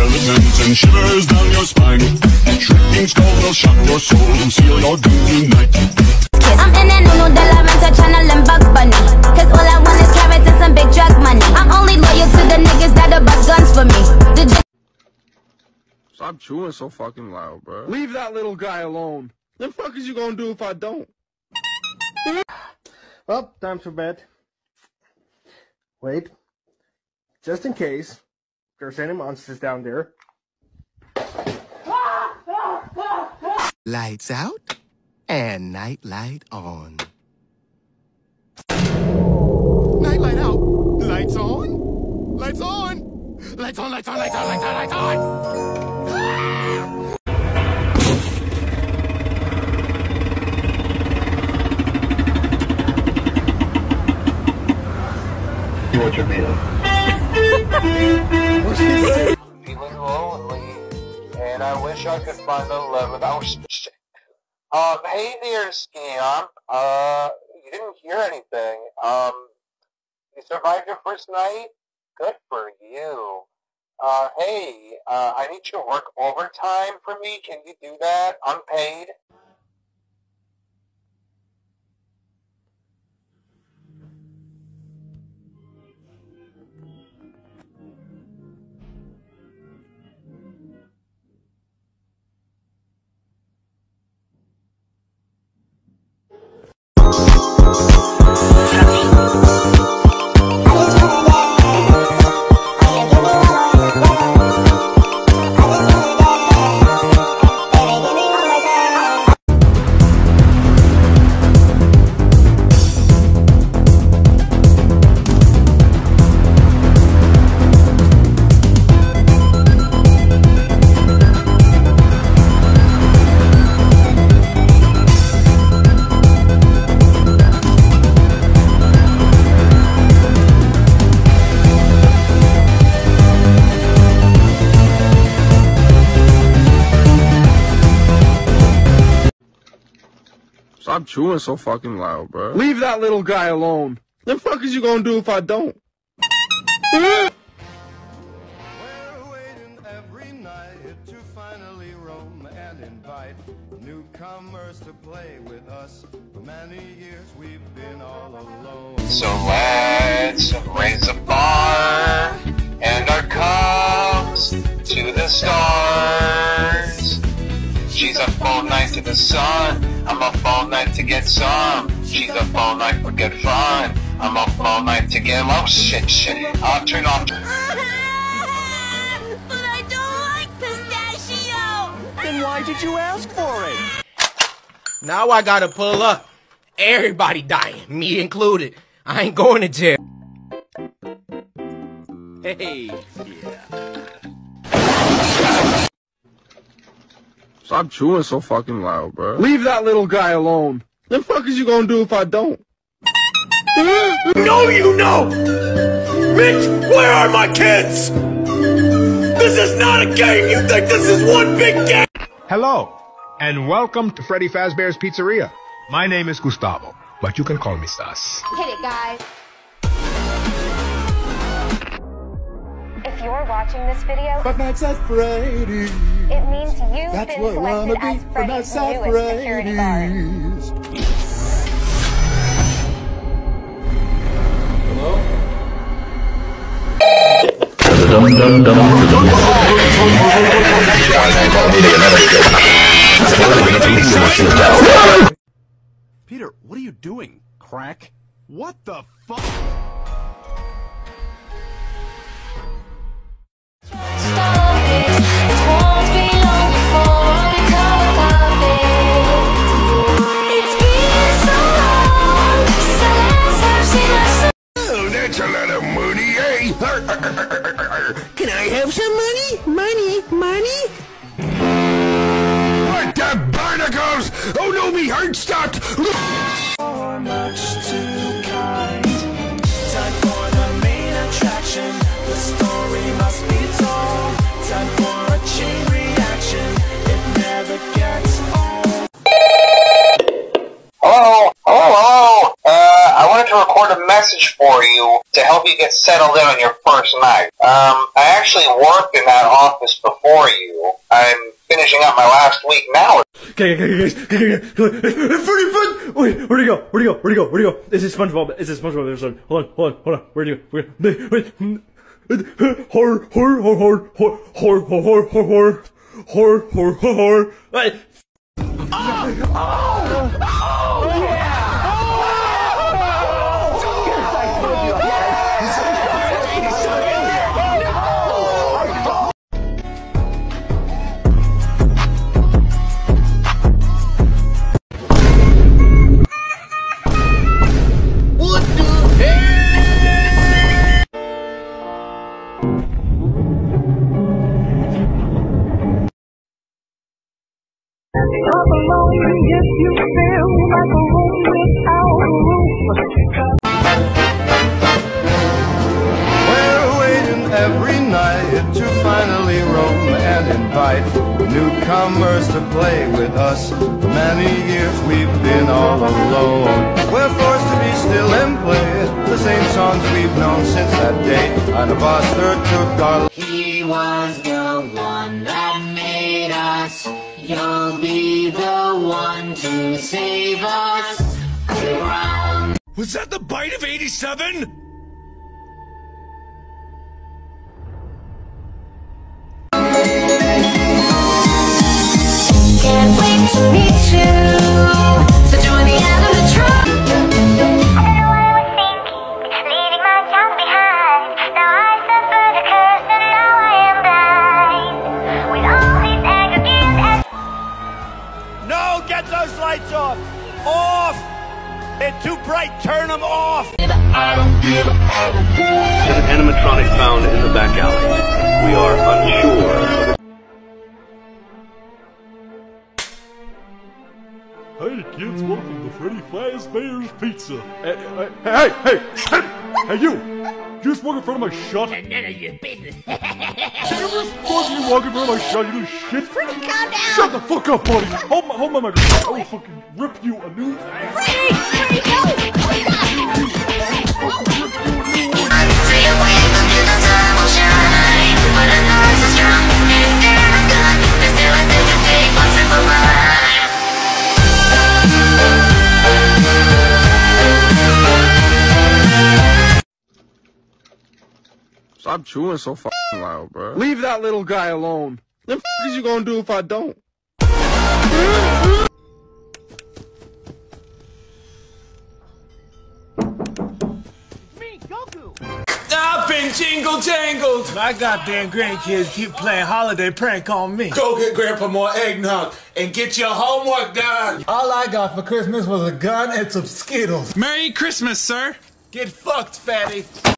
skeletons and shivers down your spine. Shrieking skulls will shock your soul and seal your doom tonight. I'm in an Uno de la Mente channel and Bugs Bunny, cause all I want is carrots and some big drug money. I'm only loyal to the niggas that'll bust guns for me. Stop chewing so fucking loud, bro. Leave that little guy alone. The fuck is you gonna do if I don't? Well, time for bed. Wait. Just in case there's any monsters down there. Lights out and night light on. Night light out. Lights on. Lights on. Lights on, lights on, lights on, lights on, lights on. What you're made of. Feeling lonely, and I wish I could find the love without shit. Hey there, Scam. You didn't hear anything. You survived your first night? Good for you. Hey, I need you to work overtime for me. Can you do that? Unpaid? Stop chewing so fucking loud, bro. Leave that little guy alone. The fuck is you gonna do if I don't? We're waiting every night to finally roam and invite newcomers to play with us. For many years we've been all alone. So let's raise a bar and our cups to the stars. She's up all night to the sun. I'm up all night to get some. She's up all night for good fun. I'm up all night to get low. Shit. I'll turn off. But I don't like pistachio. Then why did you ask for it? Now I gotta pull up. Everybody dying, me included. I ain't going to jail. Hey, Stop chewing so fucking loud, bro. Leave that little guy alone. The fuck is you gonna do if I don't? No, you know! Mitch, where are my kids? This is not a game! You think this is one big game? Hello, and welcome to Freddy Fazbear's Pizzeria. My name is Gustavo, but you can call me Stas. Hit it, guys. If you're watching this video, Five Nights at Freddy's. it means you've That's been what I wanna selected as be for Freddy's Nights at newest security guard. Freddy's. Peter, what are you doing? Crack? What the fuck? Oh, that's a lot of money, eh? Can I have some money? Money? What the barnacles? Oh no, me heart stopped! Much too kind. Time for the main attraction. The story must be told. Time for a chain reaction. It never gets old. Hello? I wanted to record a message. message for you to help you get settled in on your first night. I actually worked in that office before you. I'm finishing up my last week now. Okay. Freddy, wait, where'd he go? Where'd he go? This is SpongeBob episode. Hold on. Where'd he go? Wait. Horror. Wait. We're waiting every night to finally roam and invite newcomers to play with us. For many years we've been all alone. We're forced to be still and play the same songs we've known since that day. None of us took our... He was the one that made us. You'll be the one to save us. Was that the bite of 87? Can't wait to meet you. So join the end of the truck. I don't know what I was thinking. It's leaving my child behind. Now I suffer the curse and now I am blind. With all these aggregates and... No, get those lights off! Off! They're too bright, turn them off! There's an animatronic found in the back alley. We are unsure. Hey kids, welcome to Freddy Fazbear's Pizza. Hey you! You just walk in front of my shot. None of your business. You just fucking walk in front of my shot, you do shit. Freddy, calm down! Shut the fuck up, buddy! Hold my microphone. I will fucking rip you a new... Freddy, no! Stop chewing so fucking loud, bro. Leave that little guy alone. Then what you gonna do if I don't? Me, Goku! I've been jingle jangled! My goddamn grandkids keep playing holiday prank on me. Go get Grandpa more eggnog and get your homework done! All I got for Christmas was a gun and some Skittles. Merry Christmas, sir! Get fucked, fatty.